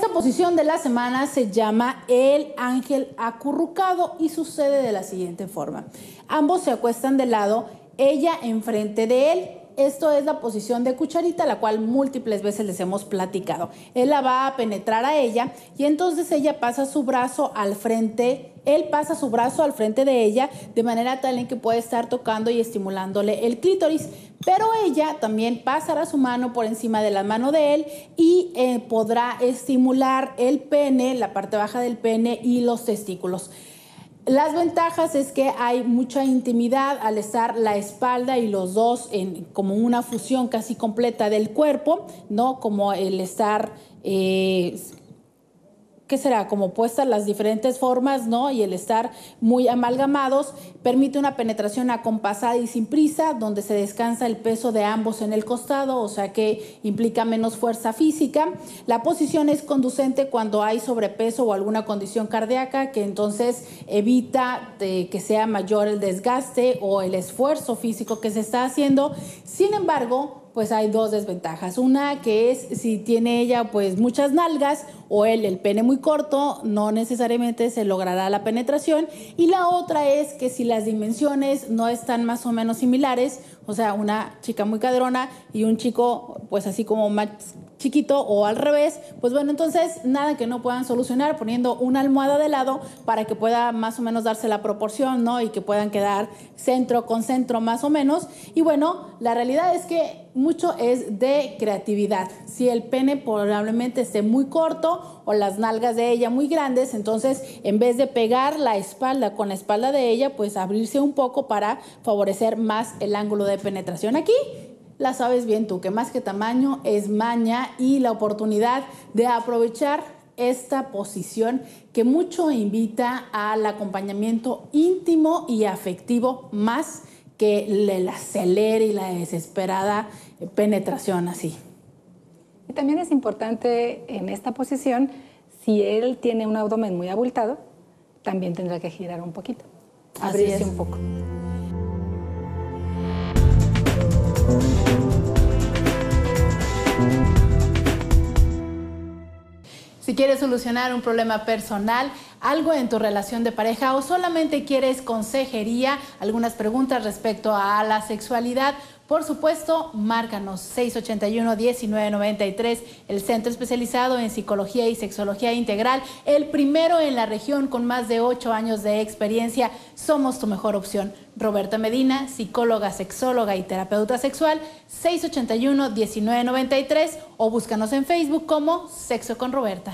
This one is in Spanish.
Esta posición de la semana se llama el ángel acurrucado y sucede de la siguiente forma. Ambos se acuestan de lado, ella enfrente de él. Esto es la posición de cucharita, la cual múltiples veces les hemos platicado. Él la va a penetrar a ella y entonces ella pasa su brazo al frente, él pasa su brazo al frente de ella de manera tal en que puede estar tocando y estimulándole el clítoris. Pero ella también pasará su mano por encima de la mano de él y podrá estimular el pene, la parte baja del pene y los testículos. Las ventajas es que hay mucha intimidad al estar la espalda y los dos en como una fusión casi completa del cuerpo, ¿no? Como el estar, ¿qué será? Como puestas las diferentes formas, ¿no? Y el estar muy amalgamados permite una penetración acompasada y sin prisa, donde se descansa el peso de ambos en el costado, o sea que implica menos fuerza física. La posición es conducente cuando hay sobrepeso o alguna condición cardíaca, que entonces evita que sea mayor el desgaste o el esfuerzo físico que se está haciendo. Sin embargo, pues hay dos desventajas. Una que es si tiene ella pues muchas nalgas o él el pene muy corto, no necesariamente se logrará la penetración. Y la otra es que si las dimensiones no están más o menos similares, o sea, una chica muy cadrona y un chico pues así como más chiquito o al revés, pues bueno, entonces nada que no puedan solucionar poniendo una almohada de lado para que pueda más o menos darse la proporción, ¿no? Y que puedan quedar centro con centro más o menos. Y bueno, la realidad es que mucho es de creatividad. Si el pene probablemente esté muy corto o las nalgas de ella muy grandes, entonces en vez de pegar la espalda con la espalda de ella, pues abrirse un poco para favorecer más el ángulo de penetración. Aquí la sabes bien tú, que más que tamaño es maña y la oportunidad de aprovechar esta posición que mucho invita al acompañamiento íntimo y afectivo más que el acelere y la desesperada penetración así. Y también es importante en esta posición, si él tiene un abdomen muy abultado, también tendrá que girar un poquito, abrirse un poco. Si quieres solucionar un problema personal, algo en tu relación de pareja o solamente quieres consejería, algunas preguntas respecto a la sexualidad, por supuesto, márcanos 681-1993, el centro especializado en psicología y sexología integral, el primero en la región con más de 8 años de experiencia. Somos tu mejor opción. Roberta Medina, psicóloga, sexóloga y terapeuta sexual, 681-1993 o búscanos en Facebook como Sexo con Roberta.